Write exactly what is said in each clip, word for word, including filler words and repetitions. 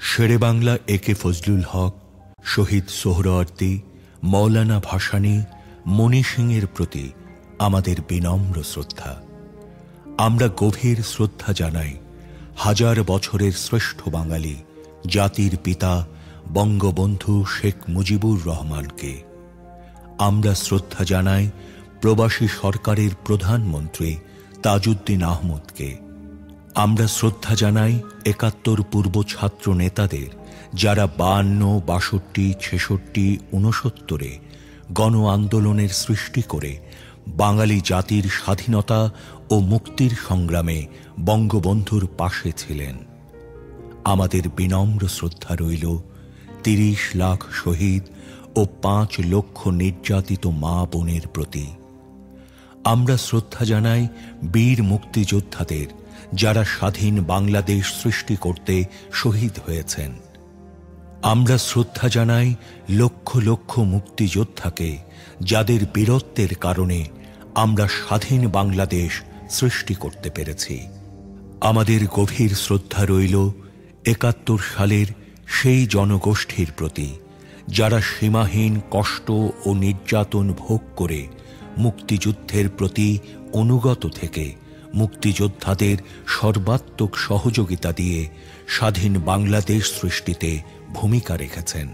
শেরে বাংলা এ কে ফজলুল হক, শহীদ সোহরাওয়ার্দী, মৌলানা ভাসানী, মণি সিংয়ের প্রতি আমাদের বিনম্র শ্রদ্ধা। আমরা গভীর শ্রদ্ধা জানাই হাজার বছরের শ্রেষ্ঠ বাঙালি জাতির পিতা বঙ্গবন্ধু শেখ মুজিবুর রহমানকে। আমরা শ্রদ্ধা জানাই প্রবাসী সরকারের প্রধানমন্ত্রী তাজউদ্দিন আহমদকে। আমরা শ্রদ্ধা জানাই একাত্তর পূর্ব ছাত্র নেতাদের, যারা বায়ান্ন, বাষট্টি, ছেষট্টি, ঊনসত্তরে গণ আন্দোলনের সৃষ্টি করে বাঙালি জাতির স্বাধীনতা ও মুক্তির সংগ্রামে বঙ্গবন্ধুর পাশে ছিলেন। আমাদের বিনম্র শ্রদ্ধা রইল তিরিশ লাখ শহীদ ও পাঁচ লক্ষ নির্যাতিত মা বোনের প্রতি। আমরা শ্রদ্ধা জানাই বীর মুক্তিযোদ্ধাদের, যারা স্বাধীন বাংলাদেশ সৃষ্টি করতে শহীদ হয়েছেন। আমরা শ্রদ্ধা জানাই লক্ষ লক্ষ মুক্তিযোদ্ধাকে, যাদের বীরত্বের কারণে আমরা স্বাধীন বাংলাদেশ সৃষ্টি করতে পেরেছি। আমাদের গভীর শ্রদ্ধা রইল একাত্তর সালের সেই জনগোষ্ঠীর প্রতি, যারা সীমাহীন কষ্ট ও নির্যাতন ভোগ করে মুক্তিযুদ্ধের প্রতি অনুগত থেকে মুক্তিযোদ্ধাদের সর্বাত্মক সহযোগিতা দিয়ে স্বাধীন বাংলাদেশ সৃষ্টিতে ভূমিকা রেখেছেন।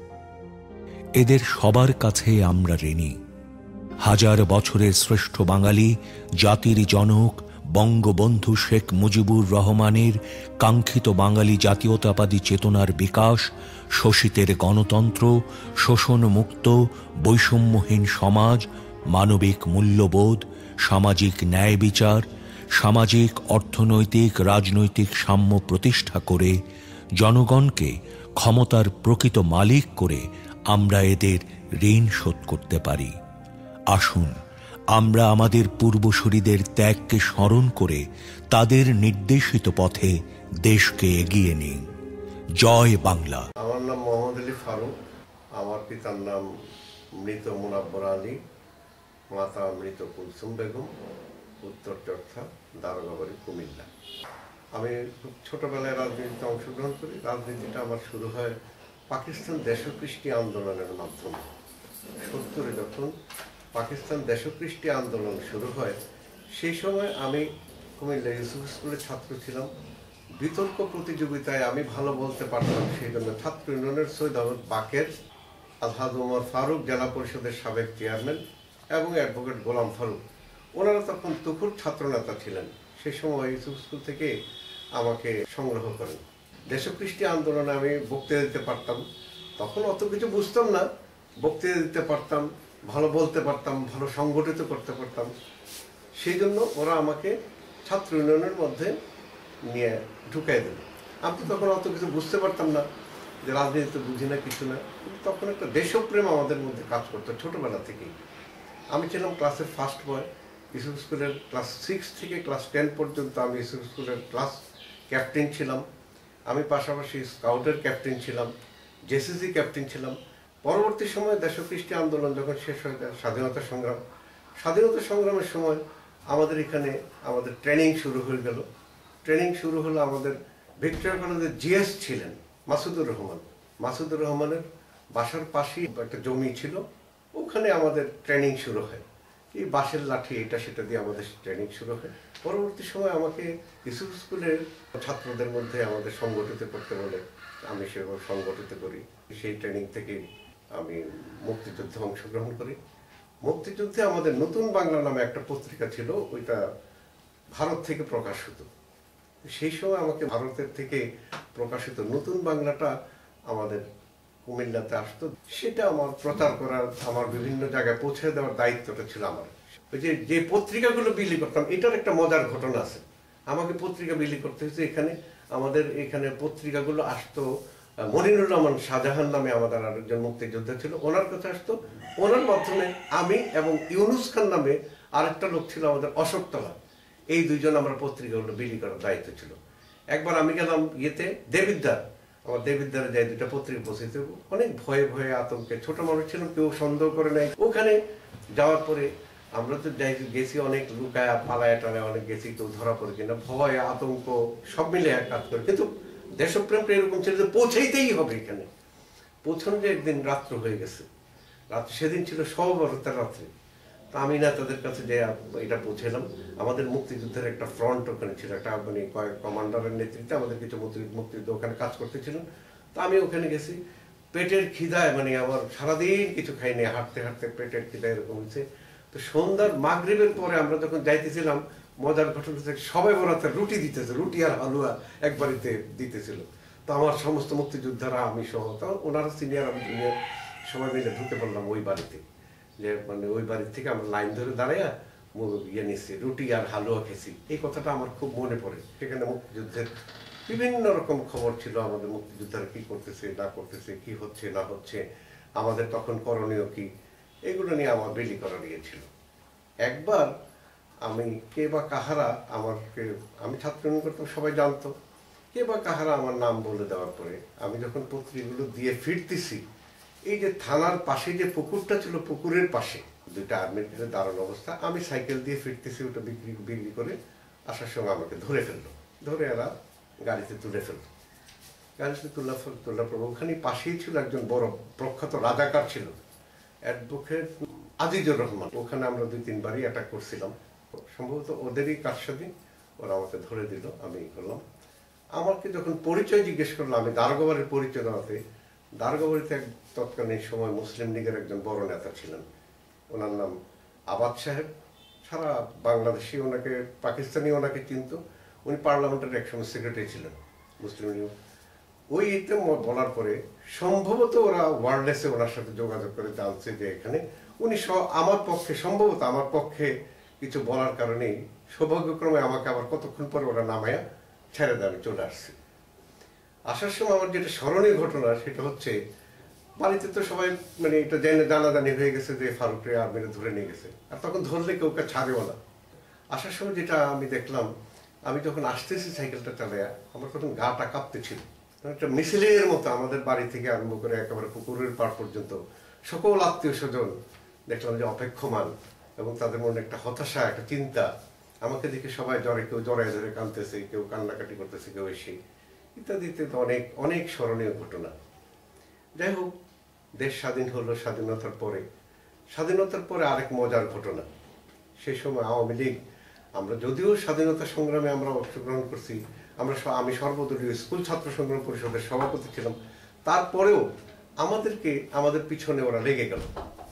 এদের সবার কাছে আমরা ঋণী। হাজার বছরের শ্রেষ্ঠ বাঙালি জাতির জনক বঙ্গবন্ধু শেখ মুজিবুর রহমানের কাঙ্ক্ষিত বাঙালি জাতীয়তাবাদী চেতনার বিকাশ, শোষিতের গণতন্ত্র, শোষণমুক্ত বৈষম্যহীন সমাজ, মানবিক মূল্যবোধ, সামাজিক ন্যায় বিচার, সামাজিক অর্থনৈতিক রাজনৈতিক সাম্য প্রতিষ্ঠা করে জনগণকে ক্ষমতার প্রকৃত মালিক করে আমরা এদের ঋণ শোধ করতে পারি। আসুন আমরা আমাদের পূর্বসূরীদের ত্যাগকে স্মরণ করে তাদের নির্দেশিত পথে দেশকে এগিয়ে নিই। জয় বাংলা। আমার নাম মোহাম্মদ আলী ফারুক। আমার পিতার নাম মৃত মুনাব্বর আলী, মাতা মৃত কুলসুম বেগম, উত্তর চর্থা, দারোগাবাড়ি, কুমিল্লা। আমি খুব ছোটবেলায় রাজনীতিতে অংশগ্রহণ করি। রাজনীতিটা আমার শুরু হয় পাকিস্তান দেশকৃষ্টি আন্দোলনের মাধ্যমে। সত্তরে যখন পাকিস্তান দেশকৃষ্টি আন্দোলন শুরু হয়, সেই সময় আমি কুমিল্লা ইউসুফ স্কুলের ছাত্র ছিলাম। বিতর্ক প্রতিযোগিতায় আমি ভালো বলতে পারতাম, সেই জন্য ছাত্র ইউনিয়নের সৈয়দ আহমদ বাকের, আলহাজ ওমর ফারুক জেলা পরিষদের সাবেক চেয়ারম্যান এবং অ্যাডভোকেট গোলাম ফারুক, ওনারা তখন তুখুর ছাত্রনেতা ছিলেন। সেই সময় ইউসুফ স্কুল থেকে আমাকে সংগ্রহ করেন। দেশকৃষ্টি আন্দোলনে আমি বক্তৃতা দিতে পারতাম। তখন অত কিছু বুঝতাম না, বক্তৃতা দিতে পারতাম, ভালো বলতে পারতাম, ভালো সংগঠিত করতে পারতাম। সেই জন্য ওরা আমাকে ছাত্র ইউনিয়নের মধ্যে নিয়ে ঢুকাই দিল। আমি তখন অত কিছু বুঝতে পারতাম না, যে রাজনীতি বুঝি না, কিছু না। তখন একটা দেশপ্রেম আমাদের মধ্যে কাজ করতো ছোটবেলা থেকেই। আমি ছিলাম ক্লাসের ফার্স্ট বয়। ইউসুফ স্কুলের ক্লাস সিক্স থেকে ক্লাস টেন পর্যন্ত আমি ইউসুফ স্কুলের ক্লাস ক্যাপ্টেন ছিলাম। আমি পাশাপাশি স্কাউটের ক্যাপ্টেন ছিলাম, জেসিসি ক্যাপ্টেন ছিলাম। পরবর্তী সময়ে দেশকৃষ্টি আন্দোলন যখন শেষ হয়ে যায়, স্বাধীনতা সংগ্রাম স্বাধীনতা সংগ্রামের সময় আমাদের এখানে আমাদের ট্রেনিং শুরু হয়ে গেল। ট্রেনিং শুরু হলো আমাদের ভিক্টোরিয়া কলেজের জিএস ছিলেন মাসুদুর রহমান। মাসুদুর রহমানের বাসার পাশেই একটা জমি ছিল, ওখানে আমাদের ট্রেনিং শুরু হয়। এই বাঁশের লাঠি এটা সেটা দিয়ে আমাদের ট্রেনিং শুরু হয়। পরবর্তী সময় আমাকে ইউসুফ স্কুলের ছাত্রদের মধ্যে আমাদের সংগঠিত করতে বলে, আমি সেভাবে সংগঠিত করি। সেই ট্রেনিং থেকে আমি মুক্তিযুদ্ধে অংশগ্রহণ করি। মুক্তিযুদ্ধে আমাদের নতুন বাংলা নামে একটা পত্রিকা ছিল, ওইটা ভারত থেকে প্রকাশ হতো। সেই সময় আমাকে ভারতের থেকে প্রকাশিত নতুন বাংলাটা আমাদের কুমিল্লাতে আসতো, সেটা আমার প্রচার করার, আমার বিভিন্ন জায়গায় পৌঁছে দেওয়ার দায়িত্বটা ছিল আমার। ওই যে যে পত্রিকাগুলো বিলি করতাম, এটার একটা মজার ঘটনা আছে। আমাকে পত্রিকা বিলি করতে হয়েছে এখানে। আমাদের এখানে পত্রিকাগুলো আসতো, মনিরুল রহমান শাহজাহান নামে আমাদের আরেকজন মুক্তিযোদ্ধা ছিল, ওনার কাছে আসতো। ওনার মাধ্যমে আমি এবং ইউনুস খান নামে আরেকটা লোক ছিল আমাদের অশোকতলা, এই দুইজন আমরা পত্রিকাগুলো বিলি করার দায়িত্ব ছিল। একবার আমি গেলাম ইয়েতে দেবিদ্বার, আমার দেবিদ্বারে যাই দুইটা পত্রিকা পৌঁছে দেবো। অনেক ভয়ে ভয়ে আতঙ্কে, ছোট মানুষ ছিলাম, কেউ সন্দেহ করে নাই। ওখানে যাওয়ার পরে আমরা তো যাই গেছি অনেক লুকায়া পালায়া টালায় অনেক গেছি, কেউ ধরা পড়ে কিনা, ভয় আতঙ্ক সব মিলে এক কাজ করে। কিন্তু দেশপ্রেমটা এরকম ছিল যে পৌঁছাইতেই হবে এখানে। পৌঁছানো যে একদিন রাত্র হয়ে গেছে, রাত্রে সেদিন ছিল সবরতার রাত্রে। তা আমি না তাদের কাছে যে এটা পৌঁছালাম, আমাদের মুক্তিযুদ্ধের একটা ফ্রন্ট ওখানে ছিল, একটা মানে কয়েক কমান্ডারের নেতৃত্বে আমাদের কিছু মুক্তিযুদ্ধ ওখানে কাজ করতেছিলেন। তো আমি ওখানে গেছি, পেটের খিদায় মানে আমার সারাদিন কিছু খাইনি, হাঁটতে হাঁটতে পেটের খিদায় এরকম হয়েছে। তো সন্ধ্যার মাগরিবের পরে আমরা যখন যাইতেছিলাম, মজার ঘটনা থেকে সবাই বরাতে রুটি দিতেছে, রুটি আর হালুয়া এক বাড়িতে দিতেছিল। তো আমার সমস্ত মুক্তিযোদ্ধারা, আমি সহ, তো ওনারা সিনিয়র, আমি জুনিয়র, সবাই মিলে ঢুকে পড়লাম ওই বাড়িতে। যে মানে ওই বাড়ির থেকে আমরা লাইন ধরে দাঁড়াইয়া ইয়ে নিচ্ছি, রুটি আর হালুয়া খেয়েছি। এই কথাটা আমার খুব মনে পড়ে। সেখানে মুক্তিযুদ্ধের বিভিন্ন রকম খবর ছিল, আমাদের মুক্তিযোদ্ধারা কি করতেছে না করতেছে, কি হচ্ছে না হচ্ছে, আমাদের তখন করণীয় কি, এগুলো নিয়ে আমার বেলি করা নিয়েছিল। একবার আমি কে বা কাহারা আমাকে, আমি ছাত্র ইউনিয়ন করতাম, সবাই জানতো, কে বা কাহারা আমার নাম বলে দেওয়ার পরে আমি যখন পত্রিকাগুলো দিয়ে ফিরতেছি, এই যে থানার পাশে যে পুকুরটা ছিল, পুকুরের পাশে দুইটা আর্মির দাঁড়ানো অবস্থা, আমি সাইকেল দিয়ে ফিরতেছি, ওটা বিক্রি বিক্রি করে আসার সময় আমাকে ধরে ফেললো, ধরে এরা গাড়িতে তুলে ফেললো। গাড়িতে তুলা তোলার পর ওখানে পাশেই ছিল একজন বড় প্রখ্যাত রাজাকার ছিল, অ্যাডভোকেট আজিজুর রহমান। ওখানে আমরা দুই তিনবারই অ্যাটাক করছিলাম, সম্ভবত ওদেরই কারসাজি, ওরা আমাকে ধরে দিল, আমি করলাম। আমাকে যখন পরিচয় জিজ্ঞেস করলো, আমি দারোগাবাড়ির পরিচয় দেওয়াতে, দারোগাবাড়িতে এক তৎকালীন সময় মুসলিম লীগের একজন বড় নেতা ছিলেন, ওনার নাম আবাদ সাহেব। সারা বাংলাদেশি ওনাকে, পাকিস্তানি ওনাকে চিনত। উনি পার্লামেন্টের একসময় সেক্রেটারি ছিলেন মুসলিম লীগ। ওই ইতে বলার পরে সম্ভবত ওরা ওয়ারলেসে ওনার সাথে যোগাযোগ করে জানছে যে এখানে উনি আমার পক্ষে, সম্ভবত আমার পক্ষে কিছু বলার কারণেই সৌভাগ্যক্রমে আমাকে আবার কতক্ষণ পরে ওরা নামায়া ছেড়ে দেয়, আমি চলে আসছি। আসার সময় আমার যেটা স্মরণীয় ঘটনা, সেটা হচ্ছে বাড়িতে তো সবাই মানে এটা জেনে জানাজানি হয়ে গেছে যে ফারুকরে আর্মিরা ধরে নিয়ে গেছে, আর তখন ধরলে কেউ কে ছাড়েও না। আসার সময় যেটা আমি দেখলাম, আমি যখন আসতেছি সাইকেলটা চালাইয়া, আমার তখন গাটা কাঁপতেছিল। একটা মিছিলের মতো আমাদের বাড়ি থেকে আরম্ভ করে একেবারে পুকুরের পাড় পর্যন্ত সকল আত্মীয় স্বজন দেখলাম যে অপেক্ষমান, এবং তাদের মনে একটা হতাশা, একটা চিন্তা। আমাকে দেখে সবাই জ্বরে, কেউ জড়ায় ধরে কাঁদতেছে, কেউ কান্নাকাটি করতেছে, কেউ এসে ইত্যাদি ইত্যাদি, অনেক অনেক স্মরণীয় ঘটনা। যাই হোক, দেশ স্বাধীন হলো। স্বাধীনতার পরে স্বাধীনতার পরে আরেক মজার ঘটনা, সেই সময় আওয়ামী লীগ, আমরা যদিও স্বাধীনতা সংগ্রামে আমরা অংশগ্রহণ করছি, আমরা আমি সর্বদলীয় স্কুল ছাত্র সংগ্রাম পরিষদের সভাপতি ছিলাম, তারপরেও আমাদেরকে আমাদের পিছনে ওরা লেগে গেল।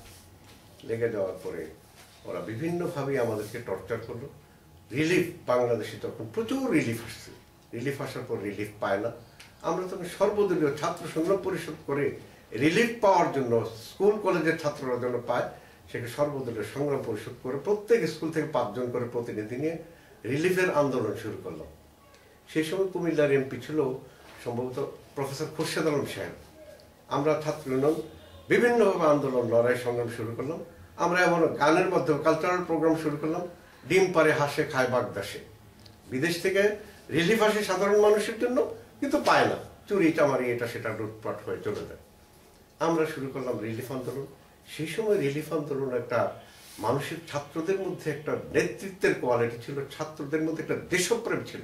লেগে যাওয়ার পরে ওরা বিভিন্নভাবে আমাদেরকে টর্চার করলো। রিলিফ, বাংলাদেশে তখন প্রচুর রিলিফ আসছে, রিলিফ আসার পর রিলিফ পায় না। আমরা তখন সর্বদলীয় ছাত্র সংগ্রাম পরিষদ করে রিলিফ পাওয়ার জন্য, স্কুল কলেজের ছাত্ররা যেন পায়, সেখানে সর্বদলীয় সংগ্রাম পরিষদ করে প্রত্যেক স্কুল থেকে পাঁচজন করে প্রতিনিধি নিয়ে রিলিফের আন্দোলন শুরু করলাম। সেই সময় কুমিল্লার এমপি ছিল সম্ভবত প্রফেসর খুরশেদ আলম সাহেব। আমরা ছাত্র ইউনিয়ন বিভিন্নভাবে আন্দোলন, লড়াই, সংগ্রাম শুরু করলাম। আমরা এমন গানের মাধ্যমে কালচারাল প্রোগ্রাম শুরু করলাম, ডিম পারে হাসে খায় বাগদাসে। বিদেশ থেকে রিলিফ আসে সাধারণ মানুষের জন্য, কিন্তু পায় না, চুরি চামারি এটা সেটা লুটপাট হয়ে চলে যায়। আমরা শুরু করলাম রিলিফ আন্দোলন। সেই সময় রিলিফ আন্দোলন একটা মানুষের, ছাত্রদের মধ্যে একটা নেতৃত্বের কোয়ালিটি ছিল, ছাত্রদের মধ্যে একটা দেশপ্রেম ছিল।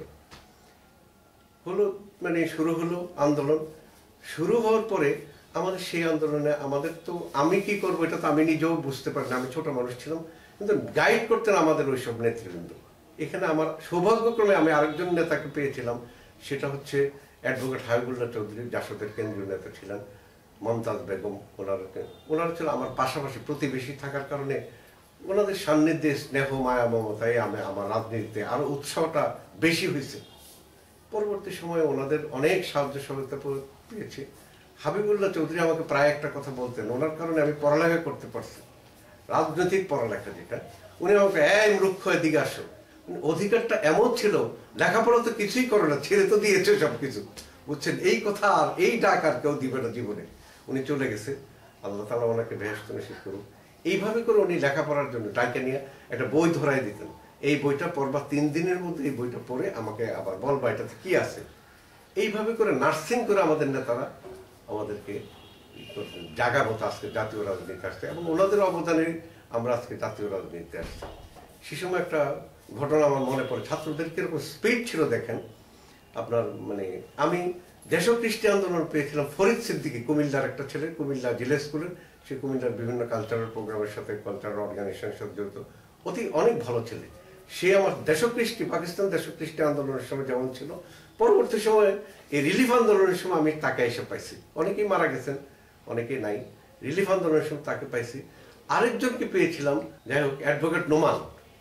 হলো মানে শুরু হলো আন্দোলন। শুরু হওয়ার পরে আমাদের সেই আন্দোলনে আমাদের তো, আমি কি করবো এটা তো আমি নিজেও বুঝতে পারি না, আমি ছোট মানুষ ছিলাম, কিন্তু গাইড করতেন আমাদের ওইসব নেতৃবৃন্দ। এখানে আমার সৌভাগ্যক্রমে আমি আরেকজন নেতাকে পেয়েছিলাম, সেটা হচ্ছে অ্যাডভোকেট হাবিবুল্লাহ চৌধুরী, জাসদের কেন্দ্রীয় নেতা ছিলেন, মমতাজ বেগম। ওনারা ওনারা ছিল আমার পাশাপাশি প্রতিবেশী থাকার কারণে ওনাদের সান্নিধ্যে স্নেহ, মায়া, মমতায় আমি আমার রাজনীতিতে আরো উৎসাহটা বেশি হয়েছে। পরবর্তী সময়ে ওনাদের অনেক সাহায্য সহযোগিতা পেয়েছি। হাবিবুল্লাহ চৌধুরী আমাকে প্রায় একটা কথা বলতেন, ওনার কারণে আমি পড়ালেখা করতে পারছি, রাজনৈতিক পড়ালেখা যেটা। উনি আমাকে এই মূর্খ এদিকে আসো, অধিকারটা এমন ছিল, লেখাপড়া তো কিছুই করে না, ছেড়ে তো দিয়েছে সবকিছু, বুঝছেন, এই কথা আর এই ডাক আর কেউ দিবে না জীবনে। উনি চলে গেছে, আল্লাহ তাআলা ওনাকে বেহেশত নসিব করুন। এইভাবে করে উনি লেখাপড়ার জন্য ডাকে নিয়ে একটা বই ধরাই দিতেন, এই বইটা পড়বা, তিন দিনের মধ্যে এই বইটা পড়ে আমাকে আবার বলবা এটাতে কি আছে। এইভাবে করে নার্সিং করে আমাদের নেতারা আমাদেরকে জাগাবো আজকে জাতীয় রাজনীতি আসছে, এবং ওনাদের অবদানে আমরা আজকে জাতীয় রাজনীতিতে আসছি। সে সময় একটা ঘটনা আমার মনে পড়ে, ছাত্রদের কিরকম স্পিড ছিল দেখেন আপনার। মানে আমি দেশকৃষ্টি আন্দোলন পেয়েছিলাম ফরিদ সিদ্দিকী, কুমিল্লার একটা ছেলে, কুমিল্লা জিলা স্কুলের, সে কুমিল্লার বিভিন্ন কালচারাল প্রোগ্রামের সাথে, কালচারাল অর্গানাইজেশনের সাথে জড়িত, অতি অনেক ভালো ছেলে। সে আমার দেশকৃষ্টি, পাকিস্তান দেশকৃষ্টি আন্দোলনের সময় যেমন ছিল, পরবর্তী সময়ে এই রিলিফ আন্দোলনের সময় আমি তাকে এসে পাইছি। অনেকেই মারা গেছেন, অনেকেই নাই। রিলিফ আন্দোলনের সময় তাকে পাইছি। আরেকজনকে পেয়েছিলাম, যাই হোক, অ্যাডভোকেট নোমান।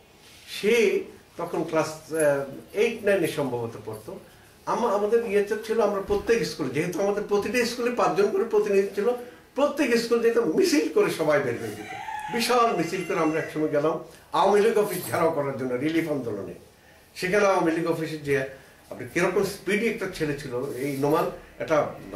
সে তখন ক্লাস এইট নাইনে সম্ভবত পড়তো। আমার আমাদের ইয়েতে ছিল, আমরা প্রত্যেক স্কুলে, যেহেতু আমাদের প্রতিটা স্কুলে পাঁচজন করে প্রতিনিধি ছিল, প্রত্যেক স্কুল যেহেতু মিছিল করে সবাই বের হয়ে যেত, বিশাল মিছিল করে আমরা একসময় গেলাম আওয়ামী লীগ অফিস ঘেরাও করার জন্য রিলিফ আন্দোলনে। সেখানে আওয়ামী লীগ অফিসে যে আপনি কিরকম স্পিডি একটা ছেলে ছিল, এই নোমান একটা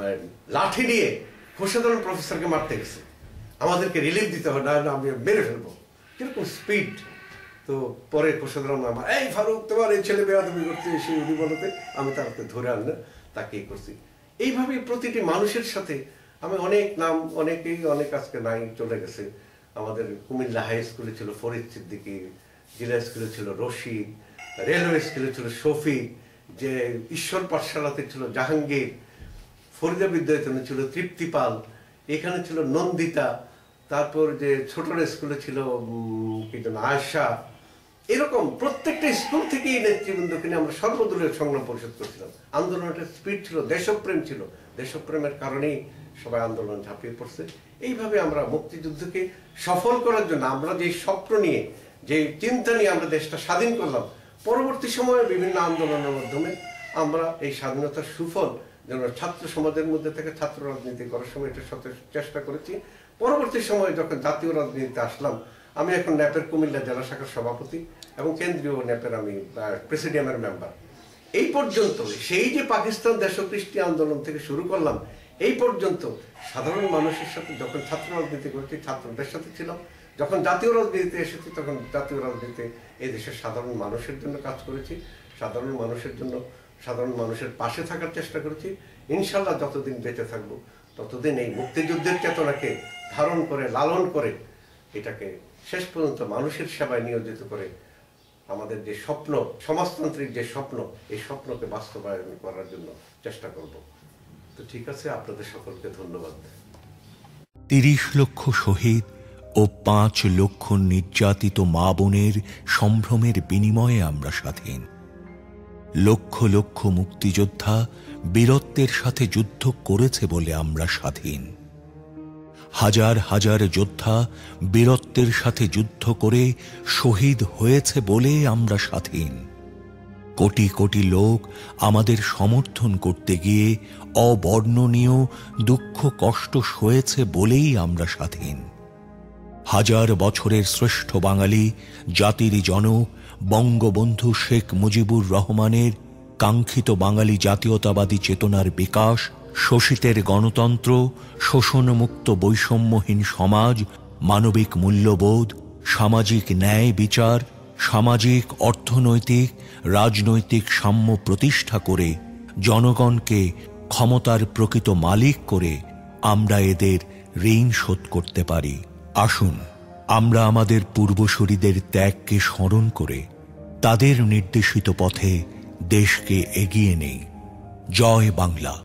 লাঠি নিয়ে খোরশেদ আলম প্রফেসরকে মারতে গেছে, আমাদেরকে রিলিফ দিতে হবে, না আমি মেরে ফেলবো, কিরকম স্পিড। তো পরে খোরশেদ আলম আমার, এই ফারুক, তোমার এই ছেলে বেয়াদবি করতে এসে উনি বলতে, আমি তাকে ধরে আনলে তাকে করছি। এইভাবে প্রতিটি মানুষের সাথে আমি অনেক নাম, অনেকেই অনেক আজকে নাই, চলে গেছে। আমাদের কুমিল্লা হাই স্কুলে ছিল ফরিদ সিদ্দিকী, জিলা স্কুলে ছিল রশিদ, রেলওয়ে স্কুলে ছিল শফিক, যে ঈশ্বর পাঠশালাতে ছিল জাহাঙ্গীর, ফরিদা বিদ্যায়তনে ছিল তৃপ্তিপাল, এখানে ছিল নন্দিতা, তারপর যে ছোটর স্কুলে ছিল কি যেন আয়সা। এরকম প্রত্যেকটা স্কুল থেকেই নেতৃবৃন্দকে নিয়ে আমরা সর্বদলীয় সংগ্রাম পরিষদ করছিলাম। আন্দোলনের স্পিড ছিল, দেশপ্রেম ছিল, দেশপ্রেমের কারণেই সবাই আন্দোলন ঝাঁপিয়ে পড়ছে। এইভাবে আমরা মুক্তিযুদ্ধকে সফল করার জন্য আমরা যে স্বপ্ন নিয়ে, যে চিন্তা নিয়ে আমরা দেশটা স্বাধীন করলাম, পরবর্তী সময়ে বিভিন্ন আন্দোলনের মাধ্যমে আমরা এই স্বাধীনতার সুফল যেন ছাত্র সমাজের মধ্যে থেকে ছাত্র রাজনীতি করার সময় এটা সাথে চেষ্টা করেছি। পরবর্তী সময়ে যখন জাতীয় রাজনীতিতে আসলাম, আমি এখন ন্যাপের কুমিল্লা জেলা শাখার সভাপতি এবং কেন্দ্রীয় ন্যাপের আমি প্রেসিডিয়ামের মেম্বার। এই পর্যন্ত সেই যে পাকিস্তান দেশকৃষ্টি আন্দোলন থেকে শুরু করলাম, এই পর্যন্ত সাধারণ মানুষের সাথে যখন ছাত্র রাজনীতি করেছি ছাত্রদের সাথে ছিলাম, যখন জাতীয় রাজনীতিতে এসেছি তখন জাতীয় রাজনীতিতে এই দেশের সাধারণ মানুষের জন্য কাজ করেছি, সাধারণ মানুষের জন্য, সাধারণ মানুষের পাশে থাকার চেষ্টা করেছি। ইনশাল্লাহ যতদিন বেঁচে থাকবো ততদিন এই মুক্তিযুদ্ধের চেতনাকে ধারণ করে, লালন করে, এটাকে শেষ পর্যন্ত মানুষের সেবায় নিয়োজিত করে আমাদের যে স্বপ্ন, সমাজতান্ত্রিক যে স্বপ্ন, এই স্বপ্নকে বাস্তবায়ন করার জন্য চেষ্টা করব। তো ঠিক আছে, আপনাদের সকলকে ধন্যবাদ। তিরিশ লক্ষ শহীদ ও পাঁচ লক্ষ নির্যাতিত মা বোনের সম্ভ্রমের বিনিময়ে আমরা স্বাধীন। লক্ষ লক্ষ মুক্তিযোদ্ধা বীরত্বের সাথে যুদ্ধ করেছে বলে আমরা স্বাধীন। হাজার হাজার যোদ্ধা বীরত্বের সাথে যুদ্ধ করে শহীদ হয়েছে বলে আমরা স্বাধীন। কোটি কোটি লোক আমাদের সমর্থন করতে গিয়ে অবর্ণনীয় দুঃখ কষ্ট সয়েছে বলেই আমরা স্বাধীন। হাজার বছরের শ্রেষ্ঠ বাঙালি জাতির জনক বঙ্গবন্ধু শেখ মুজিবুর রহমানের কাঙ্ক্ষিত বাঙালি জাতীয়তাবাদী চেতনার বিকাশ, শোষিতের গণতন্ত্র, শোষণমুক্ত বৈষম্যহীন সমাজ, মানবিক মূল্যবোধ, সামাজিক ন্যায় বিচার, সামাজিক, অর্থনৈতিক, রাজনৈতিক সাম্য প্রতিষ্ঠা করে জনগণকে ক্ষমতার প্রকৃত মালিক করে আমরা এদের ঋণ শোধ করতে পারি। আসুন আমরা আমাদের পূর্বসূরীদের ত্যাগকে স্মরণ করে তাদের নির্দেশিত পথে দেশকে এগিয়ে নেই। জয় বাংলা।